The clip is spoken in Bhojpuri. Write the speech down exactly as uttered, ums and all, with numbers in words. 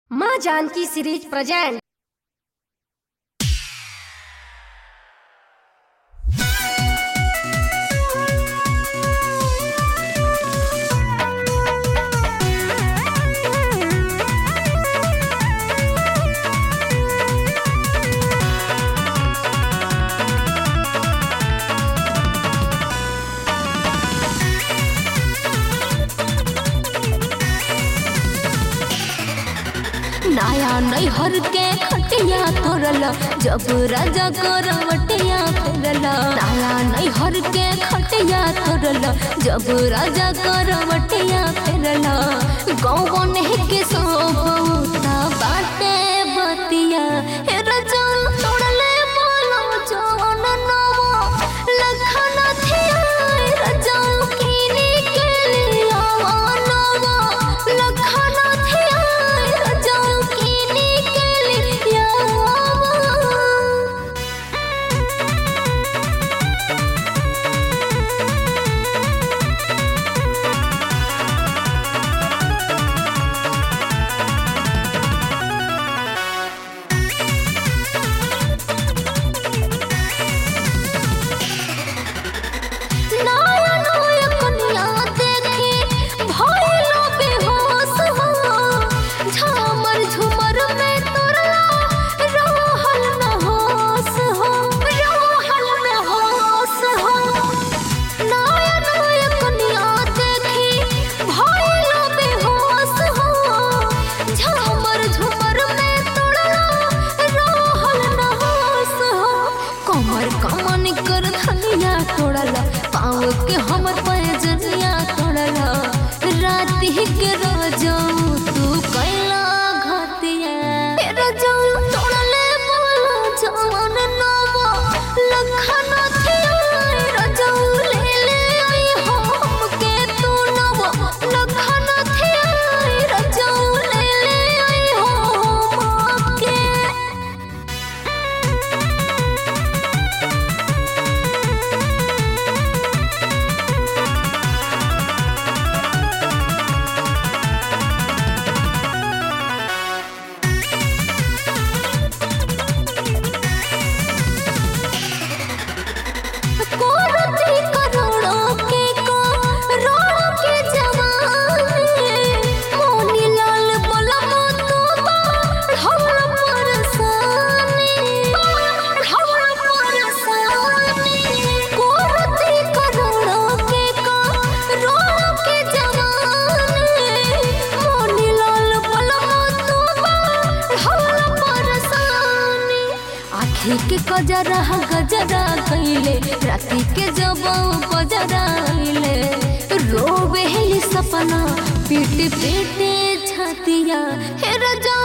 माँ जानकी सीरीज प्रेजेंट। नया नैहर के खटिया तोरल जब राजा करवटिया फेरल। नया नैहर के खटिया तोरल जब राजा करवटिया फेरल। गौवन के सोबता बाटे बतिया हे राजा तोड़ले बोलो जवन नवा लखन थिया राजा कीनी के लिया नवा लखन थिया पाँव के हमर पैजनिया तोड़ल। राति के रजऊ तू कैला घतिया रजऊ तोड़ले बोलो जवन नवा लखन थिया रजऊ ले ले आई हमके तू नवा लखन थिया रजऊ ले ले आई हमके। के गजरा गजरा कैले राति के जब गजरा आइले रोवे सपना पीट पीट छतिया हे राजा